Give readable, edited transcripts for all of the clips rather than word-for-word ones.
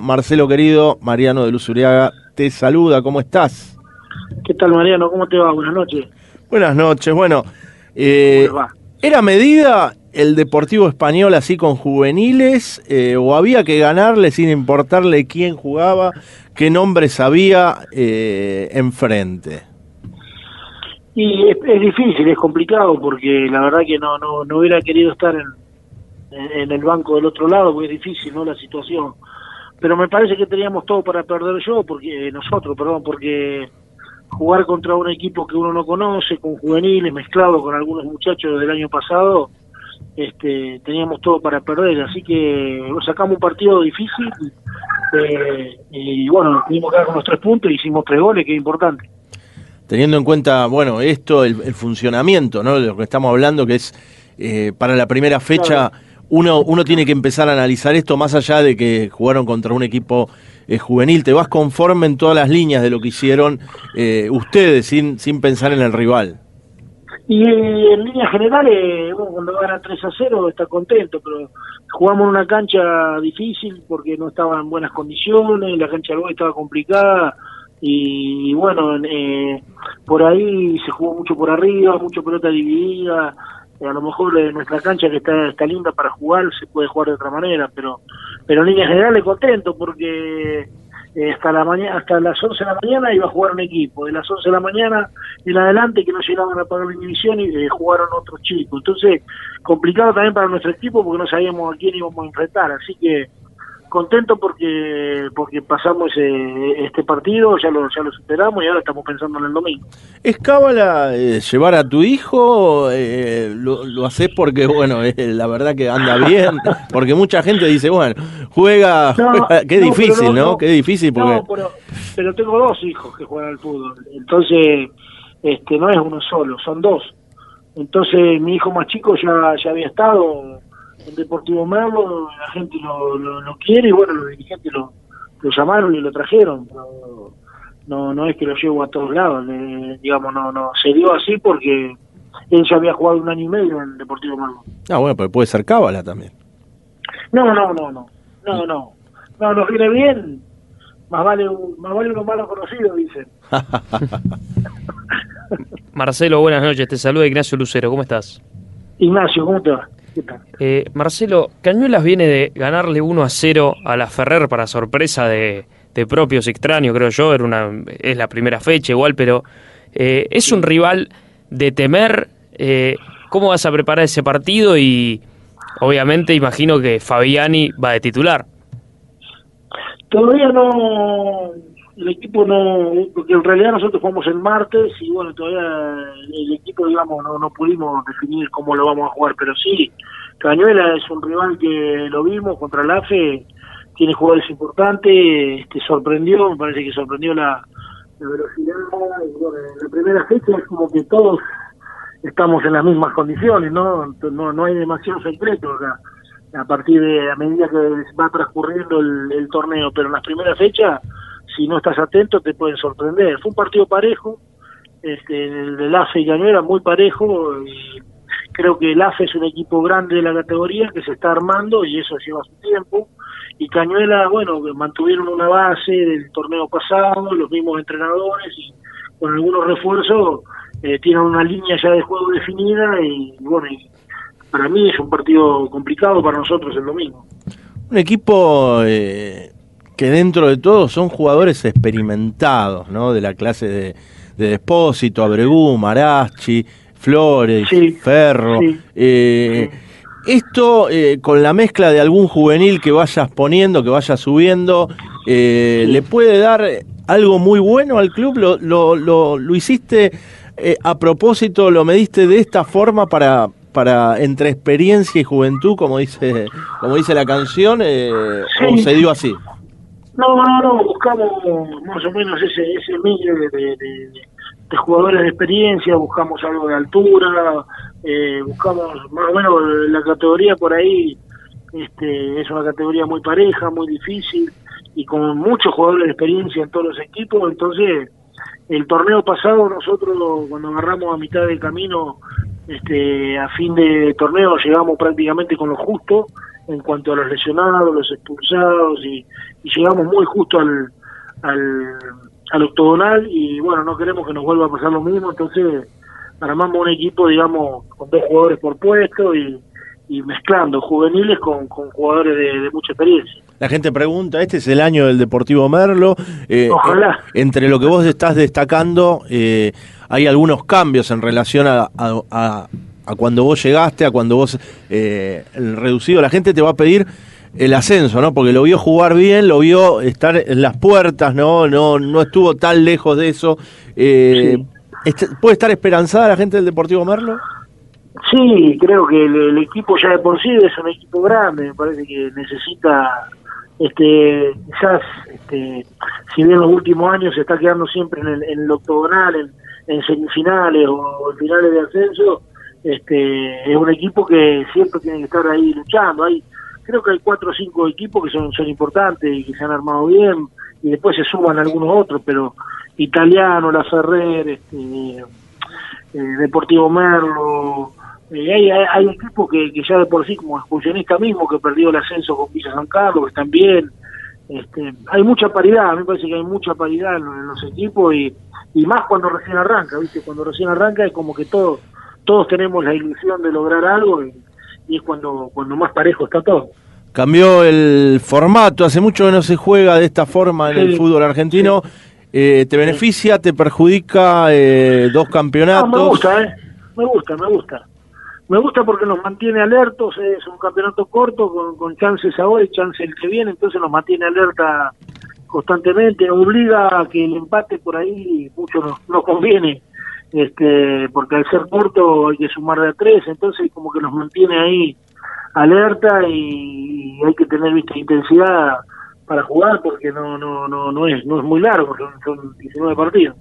Marcelo querido, Mariano de Luz Uriaga te saluda, ¿cómo estás? ¿Qué tal, Mariano? ¿Cómo te va? Buenas noches. Buenas noches, bueno, ¿Cómo les va? ¿era medida el Deportivo Español así con juveniles o había que ganarle sin importarle quién jugaba, qué nombres había enfrente? Y es difícil, es complicado, porque la verdad que no hubiera querido estar en el banco del otro lado, porque es difícil, ¿no?, la situación. Pero me parece que teníamos todo para perder nosotros, porque jugar contra un equipo que uno no conoce, con juveniles, mezclado con algunos muchachos del año pasado, teníamos todo para perder. Así que sacamos un partido difícil y bueno, tuvimos que dar con los 3 puntos y hicimos 3 goles, que es importante. Teniendo en cuenta, bueno, esto, el funcionamiento, ¿no?, de lo que estamos hablando, que es para la primera fecha, claro. Uno tiene que empezar a analizar esto más allá de que jugaron contra un equipo juvenil. ¿Te vas conforme en todas las líneas de lo que hicieron ustedes, sin pensar en el rival? Y en líneas generales, bueno, cuando gana 3-0 está contento, pero jugamos en una cancha difícil porque no estaba en buenas condiciones, la cancha del Boy estaba complicada y bueno, por ahí se jugó mucho por arriba, mucha pelota dividida. A lo mejor nuestra cancha, que está linda para jugar, se puede jugar de otra manera, pero en líneas generales contento porque hasta las 11 de la mañana iba a jugar un equipo, de las 11 de la mañana en adelante, que no llegaban a pagar la inhibición, y jugaron otros chicos. Entonces, complicado también para nuestro equipo porque no sabíamos a quién íbamos a enfrentar, así que contento porque pasamos este partido, ya lo superamos y ahora estamos pensando en el domingo. ¿Es cábala llevar a tu hijo? ¿Lo haces porque, bueno, la verdad que anda bien? Porque mucha gente dice, bueno, juega, qué difícil, ¿no? Qué difícil porque... No, pero tengo 2 hijos que juegan al fútbol, entonces no es uno solo, son 2. Entonces mi hijo más chico ya había estado en Deportivo Merlo, la gente lo quiere y bueno, los dirigentes lo llamaron y lo trajeron. No es que lo llevo a todos lados, digamos, no se dio así porque él ya había jugado 1 año y medio en Deportivo Merlo. Ah, bueno, pero puede ser cábala también. No, nos viene bien, más vale uno malo conocido, dicen. Marcelo, buenas noches, te saluda Ignacio Lucero, ¿cómo estás? Ignacio, ¿cómo te va? ¿Qué tal? Marcelo, Cañuelas viene de ganarle 1-0 a la Ferrer para sorpresa de propios extraños, creo yo, es la primera fecha igual, pero es un rival de temer. ¿Cómo vas a preparar ese partido? Y obviamente imagino que Fabiani va de titular. Todavía no, el equipo no, porque en realidad nosotros jugamos el martes y bueno, todavía el equipo, digamos, no pudimos definir cómo lo vamos a jugar, pero sí, Cañuelas es un rival que lo vimos contra el AFE, tiene jugadores importantes, sorprendió, me parece que sorprendió la velocidad. Bueno, en la primera fecha es como que todos estamos en las mismas condiciones, no hay demasiado secreto acá, a medida que va transcurriendo el torneo, pero en las primeras fechas, si no estás atento, te pueden sorprender. Fue un partido parejo, el AFE y Cañuelas muy parejo, y creo que el AFE es un equipo grande de la categoría que se está armando y eso lleva su tiempo, y Cañuelas, bueno, mantuvieron una base del torneo pasado, los mismos entrenadores, y con algunos refuerzos tienen una línea ya de juego definida, y bueno, para mí es un partido complicado para nosotros el domingo. Un equipo que dentro de todo son jugadores experimentados, ¿no? De la clase de Despósito, Abregú, Marachi, Flores, sí, Ferro. Sí. Esto, con la mezcla de algún juvenil que vayas poniendo, que vayas subiendo, sí, ¿le puede dar algo muy bueno al club? ¿Lo hiciste a propósito, lo mediste de esta forma para entre experiencia y juventud, como dice la canción, sí, o se dio así? No, buscamos más o menos ese medio de jugadores de experiencia, buscamos algo de altura, buscamos más o menos la categoría por ahí, es una categoría muy pareja, muy difícil, y con muchos jugadores de experiencia en todos los equipos. Entonces, el torneo pasado nosotros, cuando agarramos a mitad del camino, a fin de torneo llegamos prácticamente con lo justo, en cuanto a los lesionados, los expulsados, y llegamos muy justo al octogonal, y bueno, no queremos que nos vuelva a pasar lo mismo, entonces armamos un equipo, digamos, con 2 jugadores por puesto y mezclando juveniles con jugadores de mucha experiencia. La gente pregunta, este es el año del Deportivo Merlo. Ojalá. Entre lo que vos estás destacando, hay algunos cambios en relación a cuando vos llegaste, a cuando vos el reducido. La gente te va a pedir el ascenso, ¿no? Porque lo vio jugar bien, lo vio estar en las puertas, no estuvo tan lejos de eso. Sí. ¿Puede estar esperanzada la gente del Deportivo Merlo? Sí, creo que el equipo ya de por sí es un equipo grande, me parece que necesita, quizás, si bien en los últimos años se está quedando siempre en el octogonal, en semifinales o en finales de ascenso, es un equipo que siempre tiene que estar ahí luchando. Creo que hay 4 o 5 equipos que son importantes y que se han armado bien, y después se suman algunos otros, pero Italiano, La Ferrer, Deportivo Merlo, hay equipos que ya de por sí, como Excursionista mismo, que perdió el ascenso con Villa San Carlos, que están bien. Hay mucha paridad, a mí me parece que hay mucha paridad en los equipos, y más cuando recién arranca, ¿viste? Cuando recién arranca es como que todos tenemos la ilusión de lograr algo, y es cuando más parejo está todo. Cambió el formato, hace mucho que no se juega de esta forma en el fútbol argentino. Sí. ¿Te beneficia, te perjudica 2 campeonatos? No, me gusta. Me gusta porque nos mantiene alertos, es un campeonato corto con chances ahora y chances el que viene, entonces nos mantiene alerta constantemente, obliga a que el empate por ahí mucho nos conviene, porque al ser corto hay que sumar de a 3, entonces como que nos mantiene ahí alerta, y hay que tener intensidad para jugar, porque no es muy largo, son 19 partidos.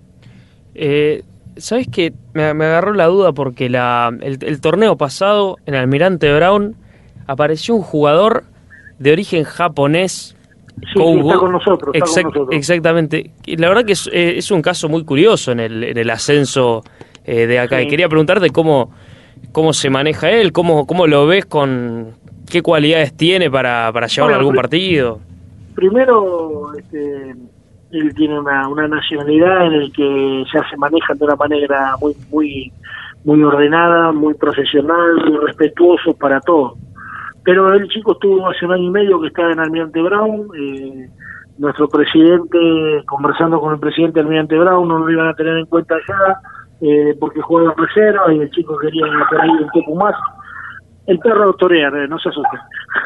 ¿Sabes qué? Me agarró la duda porque el torneo pasado en Almirante Brown apareció un jugador de origen japonés. Sí, está con nosotros. Exactamente. Y la verdad que es un caso muy curioso en el ascenso de acá. Sí. Y quería preguntarte cómo se maneja él, cómo lo ves, con qué cualidades tiene para llevarlo a algún partido. Primero, él tiene una nacionalidad en la que ya se maneja de una manera muy ordenada, muy profesional, muy respetuoso para todo. Pero el chico estuvo hace 1 año y medio que está en Almirante Brown, nuestro presidente, conversando con el presidente de Almirante Brown, no lo iban a tener en cuenta ya, porque juega en reserva y el chico quería por ahí un poco más. El perro torea, no se asusten.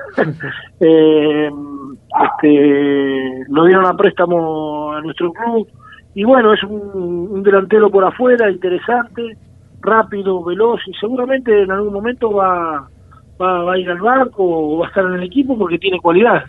Lo dieron a préstamo a nuestro club, y bueno, es un delantero por afuera, interesante, rápido, veloz, y seguramente en algún momento va a ir al banco o va a estar en el equipo porque tiene cualidades.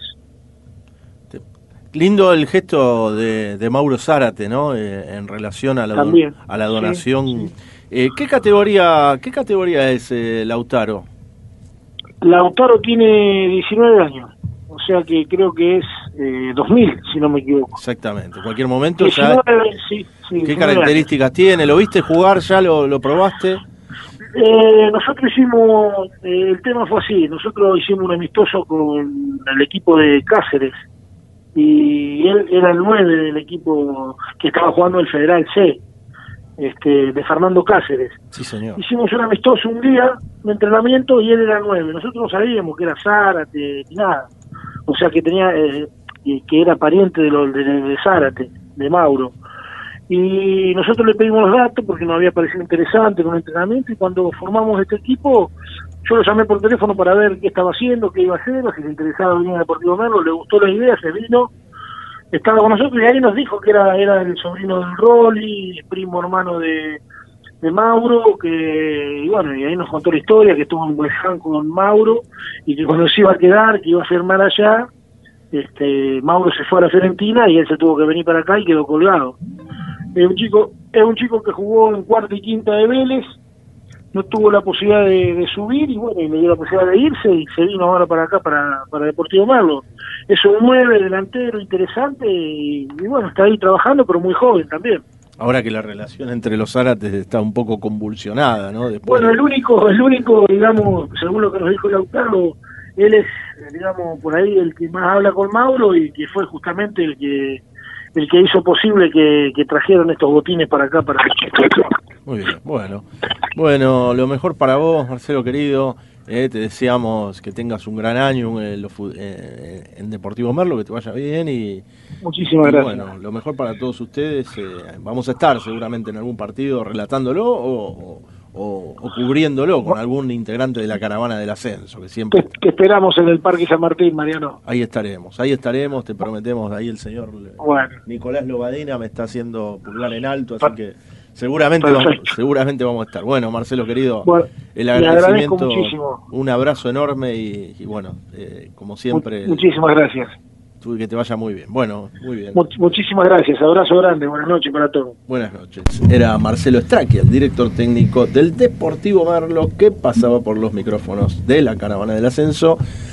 Lindo el gesto de Mauro Zárate, ¿no? En relación a la donación. Sí, sí. ¿Qué categoría es Lautaro? Lautaro tiene 19 años, o sea que creo que es 2000, si no me equivoco. Exactamente, en cualquier momento 19, ya... Sí, ¿Qué características años tiene? ¿Lo viste jugar ya? ¿Lo probaste? Nosotros hicimos, el tema fue así, nosotros hicimos un amistoso con el equipo de Cáceres, y él era el 9 del equipo que estaba jugando el Federal C, de Fernando Cáceres. Sí, señor. Hicimos un amistoso un día de entrenamiento y él era el 9. Nosotros no sabíamos que era Zárate ni nada. O sea que tenía que era pariente de Zárate, de Mauro. Y nosotros le pedimos los datos porque nos había parecido interesante con el entrenamiento, y cuando formamos este equipo, yo lo llamé por teléfono para ver qué estaba haciendo, qué iba a hacer, o si le interesaba venir a Deportivo Merlo, le gustó la idea, se vino, estaba con nosotros, y ahí nos dijo que era el sobrino del Rolly, primo hermano de Mauro, y bueno, y ahí nos contó la historia, que estuvo en Hueján con Mauro, y que cuando se iba a quedar, que iba a firmar allá, Mauro se fue a la Fiorentina y él se tuvo que venir para acá y quedó colgado. Es un chico que jugó en cuarta y quinta de Vélez, no tuvo la posibilidad de subir, y bueno, y le dio la posibilidad de irse, y se vino ahora para acá, para Deportivo Merlo. Es un 9 delantero interesante, y bueno, está ahí trabajando, pero muy joven también. Ahora que la relación entre los Zárates está un poco convulsionada, ¿no? Bueno, el único, digamos, según lo que nos dijo Lautaro, él es, digamos, por ahí el que más habla con Mauro y que fue justamente el que hizo posible que trajeran estos botines para acá, para Muy bien, bueno, lo mejor para vos, Marcelo querido. Te deseamos que tengas un gran año en Deportivo Merlo, que te vaya bien y muchísimas gracias. Bueno, lo mejor para todos ustedes. Vamos a estar seguramente en algún partido relatándolo o cubriéndolo con algún integrante de la caravana del ascenso, que siempre te esperamos en el Parque San Martín, Mariano. Ahí estaremos, te prometemos. Ahí el señor Nicolás Lobadina me está haciendo pulgar en alto, así que seguramente vamos a estar. Bueno, Marcelo querido, el agradecimiento, un abrazo enorme y bueno, como siempre. Muchísimas gracias. Que te vaya muy bien. Bueno, muy bien. Muchísimas gracias, abrazo grande, buenas noches para todos. Buenas noches. Era Marcelo Stracchi, el director técnico del Deportivo Merlo, que pasaba por los micrófonos de la Caravana del Ascenso.